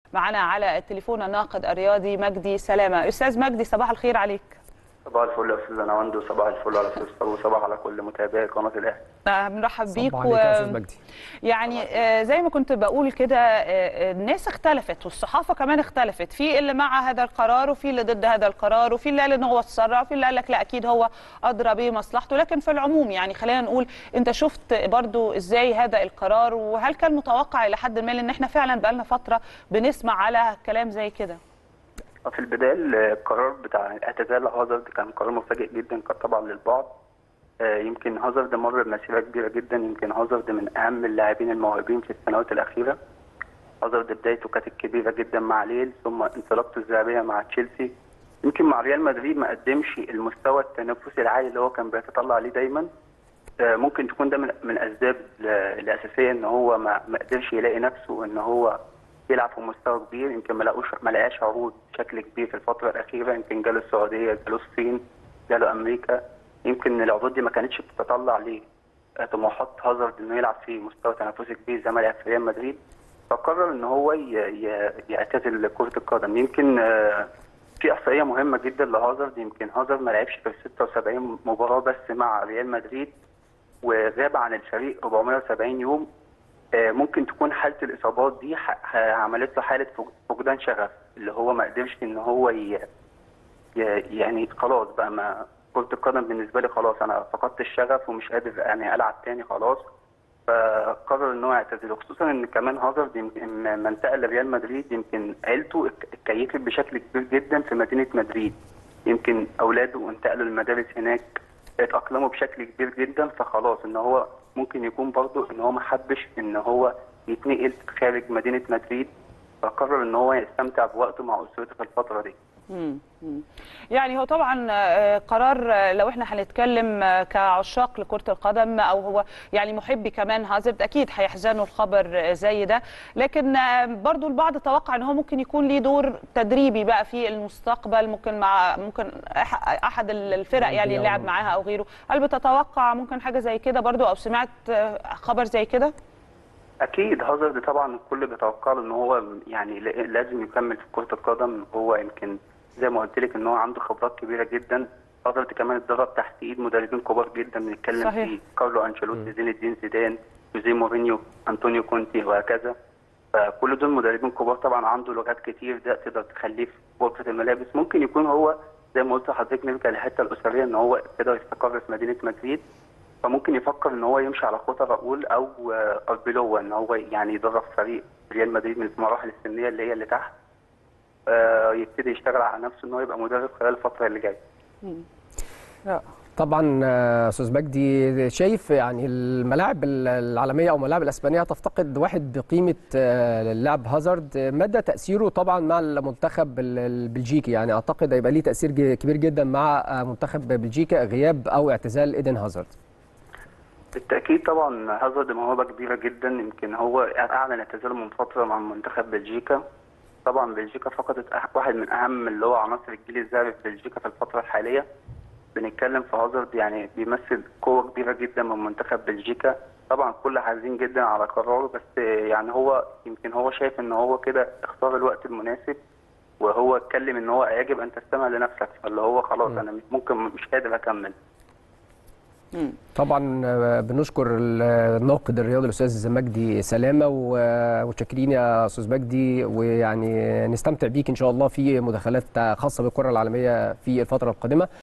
معنا على التليفون الناقد الرياضي مجدي سلامة. أستاذ مجدي، صباح الخير عليك. صباح الفل يا استاذ نواند، وصباح الفل على استاذ فاروق، وصباح على كل متابعي قناه الاهلي. بنرحب بيك. صباح عليك يا استاذ مجدي. يعني زي ما كنت بقول كده، الناس اختلفت والصحافه كمان اختلفت، في اللي مع هذا القرار وفي اللي ضد هذا القرار، وفي اللي قال ان هو تسرع، وفي اللي قال لك لا اكيد هو ادرى بمصلحته. لكن في العموم يعني خلينا نقول، انت شفت برضو ازاي هذا القرار، وهل كان متوقع الى حد ما، لان احنا فعلا بقالنا فتره بنسمع على كلام زي كده؟ في البدايه القرار بتاع اعتزال هازارد كان قرار مفاجئ جدا طبعا للبعض. يمكن هازارد مر بمسيره كبيره جدا، يمكن هازارد من اهم اللاعبين الموهوبين في السنوات الاخيره. هازارد بدايته كانت كبيره جدا مع ليل، ثم انطلاقته الذهبيه مع تشيلسي. يمكن مع ريال مدريد ما قدمش المستوى التنافسي العالي اللي هو كان بيتطلع عليه دايما. ممكن تكون ده من الاسباب الاساسيه ان هو ما قدرش يلاقي نفسه ان هو يلعب في مستوى كبير. يمكن ما لقاش عروض بشكل كبير في الفتره الاخيره. يمكن جاله السعوديه، جاله الصين، جاله امريكا. يمكن العروض دي ما كانتش بتتطلع ليه طموحات هازارد انه يلعب في مستوى تنافسي كبير زي ما لعب في ريال مدريد. فقرر ان هو يعتزل كره القدم. يمكن في احصائيه مهمه جدا لهازارد. يمكن هازارد ما لعبش في 76 مباراه بس مع ريال مدريد، وغاب عن الفريق 470 يوم. ممكن تكون حاله الاصابات دي عملت له حاله فقدان شغف، اللي هو ما قدرش ان هو يعني خلاص بقى، ما كرة القدم بالنسبه لي خلاص، انا فقدت الشغف ومش قادر يعني العب تاني خلاص. فقرر ان هو يعتزل. خصوصا ان كمان هازارد لما انتقل لريال مدريد يمكن عيلته اتكيفت بشكل كبير جدا في مدينه مدريد. يمكن اولاده انتقلوا المدارس هناك، اتأقلموا بشكل كبير جدا. فخلاص ان هو ممكن يكون برضه ان هو ما حبش ان هو يتنقل خارج مدينه مدريد، فقرر ان هو يستمتع بوقته مع اسرته في الفتره دي. يعني هو طبعا قرار، لو احنا هنتكلم كعشاق لكرة القدم او هو يعني محبي كمان هازارد، اكيد هيحزنوا الخبر زي ده. لكن برضو البعض توقع ان هو ممكن يكون ليه دور تدريبي بقى في المستقبل، ممكن احد الفرق يعني اللي لعب معاها او غيره. هل بتتوقع ممكن حاجة زي كده برضو، او سمعت خبر زي كده؟ اكيد هازارد طبعا الكل بيتوقع له ان هو يعني لازم يكمل في كرة القدم. هو يمكن زي ما قلت لك ان هو عنده خبرات كبيره جدا. هازارد كمان اتدرب تحت ايد مدربين كبار جدا، بنتكلم في كارلو انشيلوتي، زين الدين زيدان، جوزيه مورينيو، انطونيو كونتي وهكذا. فكل دول مدربين كبار طبعا، عنده لغات كتير ده تقدر تخليه في غرفه الملابس. ممكن يكون هو زي ما قلت لحضرتك نرجع للحته الاسريه، ان هو ابتدى يستقر في مدينه مدريد، فممكن يفكر ان هو يمشي على خطى راؤول او اربيلوا، ان هو يعني يدرب فريق ريال مدريد من المراحل السنيه اللي هي اللي تحت، يبتدي يشتغل على نفسه ان هو يبقى مدرب خلال الفتره اللي جايه. طبعا استاذ مجدي، شايف يعني الملاعب العالميه او الملاعب الاسبانيه تفتقد واحد بقيمه اللاعب هازارد. مدى تاثيره طبعا مع المنتخب البلجيكي؟ يعني اعتقد هيبقى ليه تاثير كبير جدا مع منتخب بلجيكا غياب او اعتزال ايدن هازارد. بالتاكيد طبعا هازارد موهبه كبيره جدا. يمكن هو اعلن اعتزاله من فتره مع منتخب بلجيكا. طبعا بلجيكا فقدت واحد من اهم اللي هو عناصر الجيل الذهبي في بلجيكا في الفتره الحاليه. بنتكلم في هازارد يعني بيمثل قوه كبيره جدا من منتخب بلجيكا. طبعا كل حزين جدا على قراره، بس يعني هو يمكن هو شايف ان هو كده اختار الوقت المناسب، وهو اتكلم ان هو يجب ان تستمع لنفسك، فاللي هو خلاص انا مش قادر اكمل. طبعا بنشكر الناقد الرياضي الاستاذ مجدي سلامه، وشاكرين يا استاذ مجدي، ويعني نستمتع بيك ان شاء الله في مداخلات خاصه بالكره العالميه في الفتره القادمه.